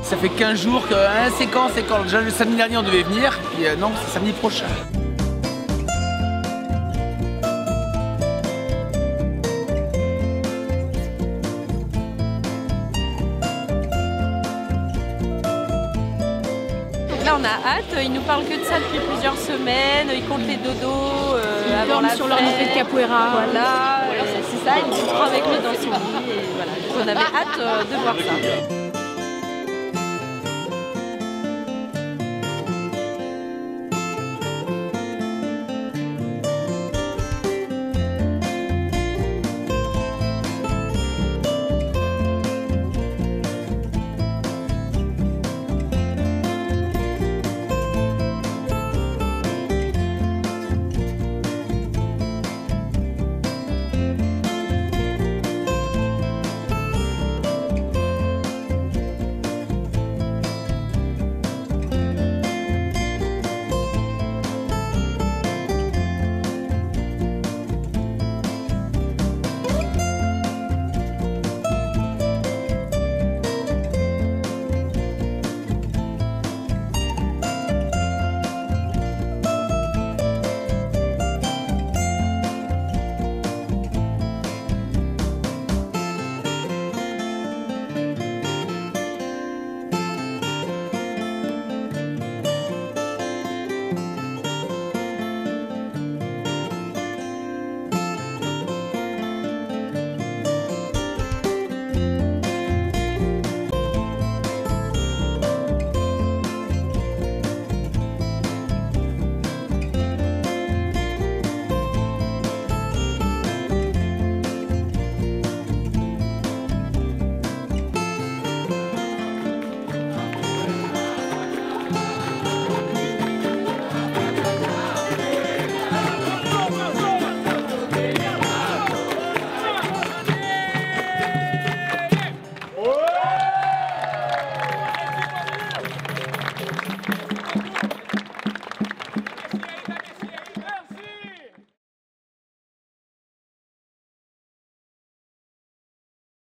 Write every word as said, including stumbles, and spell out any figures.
Ça fait quinze jours que, hein, c'est quand, c'est quand. Déjà le samedi dernier on devait venir, puis euh, non, c'est samedi prochain. Là on a hâte, ils nous parlent que de ça depuis plusieurs semaines, ils comptent les dodos euh, avant la sur leur montée de capoeira. Voilà, c'est ça, ils nous prennent avec le dans son lit et voilà. On avait hâte euh, de voir ça.